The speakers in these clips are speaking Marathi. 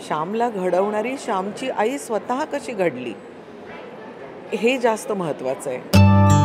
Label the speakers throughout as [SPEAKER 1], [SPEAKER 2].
[SPEAKER 1] श्यामला घडवणारी श्यामची आई स्वतः कशी घडली हे जास्त महत्त्वाचं आहे.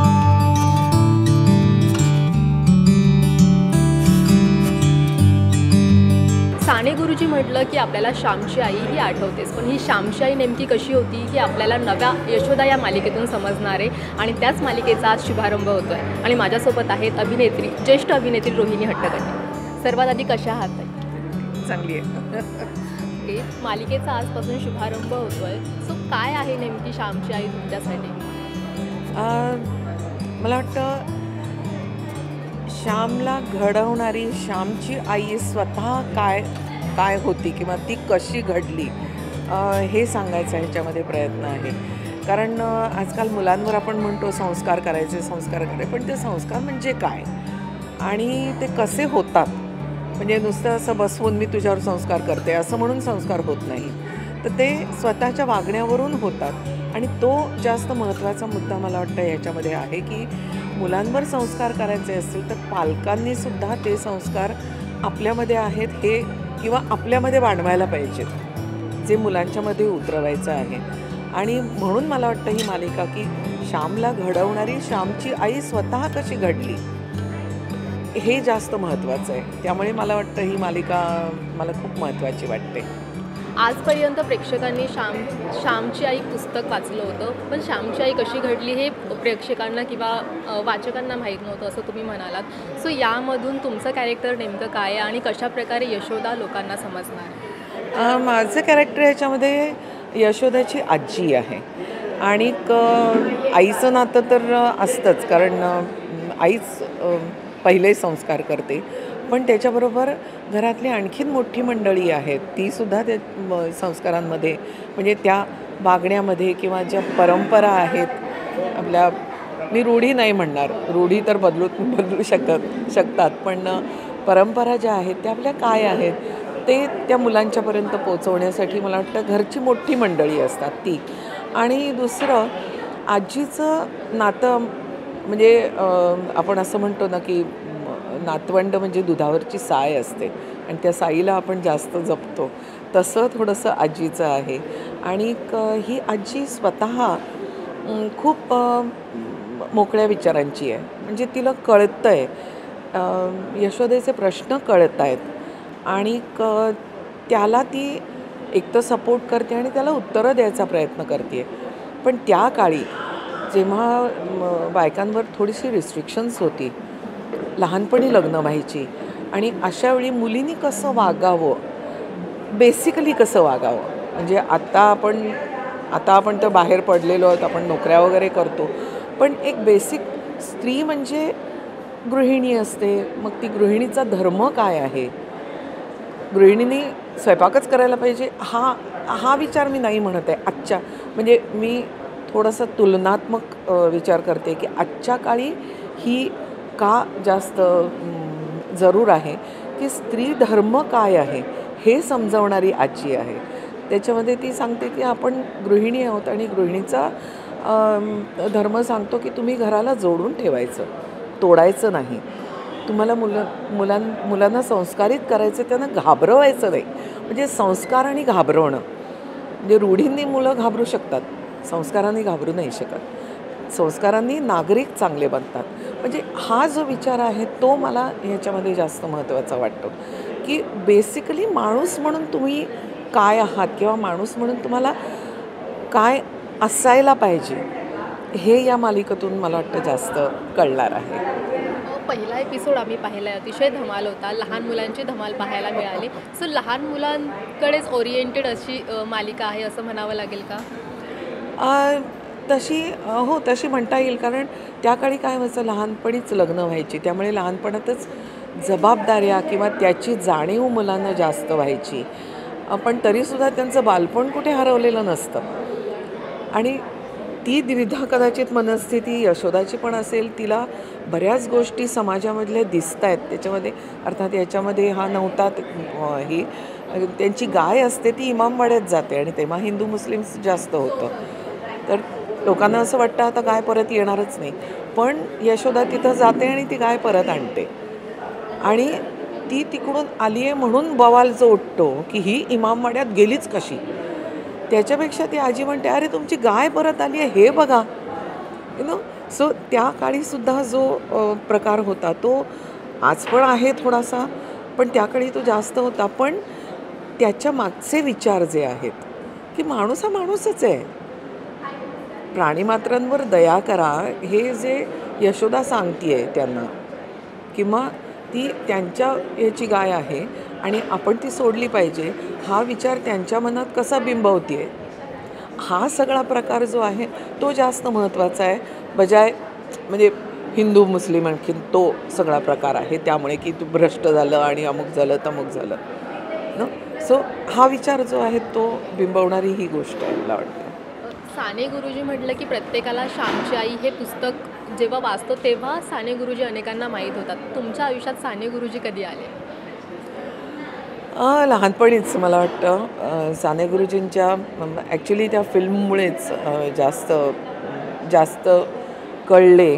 [SPEAKER 2] साने गुरुजी म्हटलं की आपल्याला श्यामची आई ही आठवतेच, पण ही श्यामची आई नेमकी कशी होती ही आपल्याला नव्या यशोदा या मालिकेतून समजणार आहे आणि त्याच मालिकेचा आज शुभारंभ होतो आहे. आणि माझ्यासोबत आहेत अभिनेत्री, ज्येष्ठ अभिनेत्री रोहिणी हट्टगडी. सर्वात आधी कशा आहात ताई?
[SPEAKER 1] चांगली आहे.
[SPEAKER 2] मालिकेचा आजपासून शुभारंभ होतो आहे, सो काय आहे नेमकी श्यामची आई तुमच्यासाठी?
[SPEAKER 1] मला वाटतं श्यामला घडवणारी श्यामची आई स्वतः काय होती किंवा ती कशी घडली हे सांगायचा ह्याच्यामध्ये प्रयत्न आहे. कारण आजकाल मुलांवर आपण म्हणतो संस्कार करायचे, पण ते संस्कार म्हणजे काय आणि ते कसे होतात. म्हणजे नुसतं असं बसवून मी तुझ्यावर संस्कार करते असं म्हणून संस्कार होत नाही, तर ते स्वतःच्या वागण्यावरून होतात. आणि तो जास्त महत्त्वाचा मुद्दा मला वाटतं याच्यामध्ये आहे की मुलांवर संस्कार करायचे असतील तर पालकांनी सुद्धा ते संस्कार आपल्यामध्ये आहेत हे किंवा आपल्यामध्ये वाढवायला पाहिजेत, जे मुलांच्यामध्ये उतरवायचं आहे. आणि म्हणून मला वाटतं ही मालिका की श्यामला घडवणारी श्यामची आई स्वतः कशी घडली हे जास्त महत्त्वाचं आहे. त्यामुळे मला वाटतं ही मालिका मला खूप महत्त्वाची वाटते.
[SPEAKER 2] आजपर्यंत प्रेक्षकांनी श्यामची आई पुस्तक वाचलं होतं, पण श्यामची आई कशी घडली हे प्रेक्षकांना किंवा वाचकांना माहीत नव्हतं असं तुम्ही म्हणालात. सो यामधून तुमचं कॅरेक्टर नेमकं काय आहे आणि कशाप्रकारे यशोदा लोकांना समजणार?
[SPEAKER 1] माझं कॅरेक्टर ह्याच्यामध्ये यशोदाची आजी आहे. आणि आईचं नातं तर असतंच, कारण आईच पहिले संस्कार करते, पण त्याच्याबरोबर घरातली आणखीन मोठी मंडळी आहेत तीसुद्धा त्या संस्कारांमध्ये म्हणजे त्या वागण्यामध्ये किंवा ज्या परंपरा आहेत आपल्या, मी रूढी नाही म्हणणार, रूढी तर बदलू शकतात, पण परंपरा ज्या आहेत त्या आपल्या काय आहेत ते त्या मुलांच्यापर्यंत पोचवण्यासाठी मला वाटतं घरची मोठी मंडळी असतात ती. आणि दुसरं आजीचं नातं म्हणजे आपण असं म्हणतो ना की नातवंड म्हणजे दुधावरची साय असते आणि त्या साईला आपण जास्त जपतो, तसं थोडंसं आजीचं आहे. आणि ही आजी स्वतः खूप मोकळ्या विचारांची आहे. म्हणजे तिला कळतं आहे, यशोदेचे प्रश्न कळत आहेत आणि त्याला ती एक तर सपोर्ट करते आणि त्याला उत्तरं द्यायचा प्रयत्न करते. पण त्या काळी जेव्हा बायकांवर थोडीशी रिस्ट्रिक्शन्स होती, लहानपणी लग्न व्हायची आणि अशावेळी मुलींनी कसं वागावं, बेसिकली कसं वागावं. म्हणजे आता आपण तर बाहेर पडलेलो आहोत, आपण नोकऱ्या वगैरे करतो, पण एक बेसिक स्त्री म्हणजे गृहिणी असते. मग ती गृहिणीचा धर्म काय आहे, गृहिणीने स्वयंपाकच करायला पाहिजे हा विचार मी नाही म्हणत आहे. आजच्या म्हणजे मी थोडंसं तुलनात्मक विचार करते की आजच्या काळी ही का जास्त जरूर आहे की स्त्री धर्म काय आहे हे समजवणारी आजी आहे. त्याच्यामध्ये ती सांगते की आपण गृहिणी आहोत आणि गृहिणीचा धर्म सांगतो की तुम्ही घराला जोडून ठेवायचं, तोडायचं नाही. तुम्हाला मुलांना संस्कारित करायचं, त्यांना घाबरवायचं नाही. म्हणजे संस्कार आणि घाबरवणं, म्हणजे रूढींनी मुलं घाबरू शकतात, संस्कारांनी घाबरू नाही शकत. संस्कारांनी नागरिक चांगले बनतात. म्हणजे हा जो विचार आहे तो मला ह्याच्यामध्ये जास्त महत्त्वाचा वाटतो की बेसिकली माणूस म्हणून तुम्ही काय आहात किंवा माणूस म्हणून तुम्हाला काय असायला पाहिजे हे या मालिकेतून मला वाटतं जास्त कळणार आहे.
[SPEAKER 2] पहिला एपिसोड आम्ही पाहिला आहे, अतिशय धमाल होता, लहान मुलांची धमाल पाहायला मिळाली. सो लहान मुलांकडेच ओरिएंटेड अशी मालिका आहे असं म्हणावं लागेल का?
[SPEAKER 1] तशी म्हणता येईल. कारण त्या काळी काय व्हायचं, लहानपणीच लग्न व्हायची, त्यामुळे लहानपणातच जबाबदाऱ्या किंवा त्याची जाणीव मुलांना जास्त व्हायची. पण तरीसुद्धा त्यांचं बालपण कुठे हरवलेलं नसतं. आणि ती द्विधा कदाचित मनस्थिती यशोदाची पण असेल. तिला बऱ्याच गोष्टी समाजामधल्या दिसत आहेत त्याच्यामध्ये. अर्थात याच्यामध्ये हा नव्हता, ही त्यांची गाय असते ती इमामवाड्यात जाते आणि तेव्हा हिंदू मुस्लिम्स जास्त होतं, तर लोकांना असं वाटतं आता गाय परत येणारच नाही. पण यशोदा तिथं जाते आणि ती गाय परत आणते आणि ती तिकडून आली आहे म्हणून बवाल जो उठतो की ही इमामवाड्यात गेलीच कशी, त्याच्यापेक्षा ती आजी म्हणते अरे तुमची गाय परत आली आहे हे बघा. सो त्या काळीसुद्धा जो प्रकार होता तो आज पण आहे थोडासा, पण त्याकाळी तो जास्त होता. पण त्याच्या मागचे विचार जे आहेत की माणूस हा माणूसच आहे, प्राणीमात्रांवर दया करा, हे जे यशोदा सांगते त्यांना, किंवा ती त्यांच्या याची गाय आहे आणि आपण ती सोडली पाहिजे, हा विचार त्यांच्या मनात कसा बिंबवते, हा सगळा प्रकार जो आहे तो जास्त महत्त्वाचा आहे, बजाय म्हणजे हिंदू मुस्लिम आणखीन तो सगळा प्रकार आहे त्यामुळे की तू भ्रष्ट झालं आणि अमुक झालं तमुक झालं न. सो हा विचार जो आहे तो बिंबवणारी ही गोष्ट आहे मला वाटतं.
[SPEAKER 2] साने गुरुजी म्हटलं की प्रत्येकाला श्यामची आई हे पुस्तक जेव्हा वाचतो तेव्हा साने गुरुजी अनेकांना माहीत होतात. तुमच्या आयुष्यात साने गुरुजी कधी आले?
[SPEAKER 1] लहानपणीच मला वाटतं साने गुरुजींच्या ॲक्च्युली त्या फिल्ममुळेच जास्त कळले.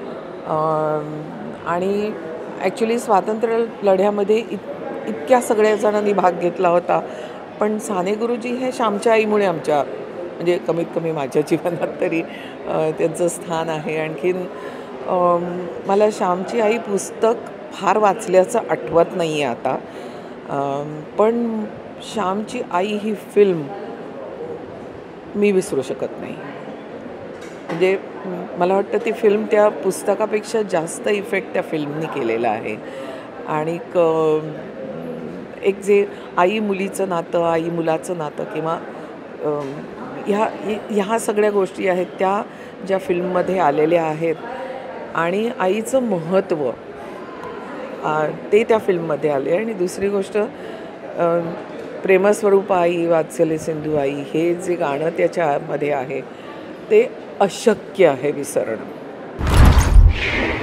[SPEAKER 1] आणि ॲक्च्युली स्वातंत्र्य लढ्यामध्ये इतक्या सगळ्या जणांनी भाग घेतला होता, पण साने गुरुजी हे श्यामच्या आईमुळे आमच्या म्हणजे कमीत कमी माझ्या जीवनात तरी त्यांचं स्थान आहे. आणखीन मला श्यामची आई पुस्तक फार वाचल्याचं आठवत नाही आहे आता, पण श्यामची आई ही फिल्म मी विसरू शकत नाही. म्हणजे मला वाटतं ती फिल्म त्या पुस्तकापेक्षा जास्त इफेक्ट त्या फिल्मनी केलेला आहे. आणि एक जे आई मुलीचं नातं, आई मुलाचं नातं किंवा ह्या सगळ्या गोष्टी आहेत त्या ज्या फिल्ममध्ये आलेल्या आहेत आणि आईचं महत्त्व ते त्या फिल्ममध्ये आले. आणि दुसरी गोष्ट प्रेमस्वरूप आई वात्सल्य सिंधू आई हे जे गाणं त्याच्यामध्ये आहे ते अशक्य आहे विसरणं.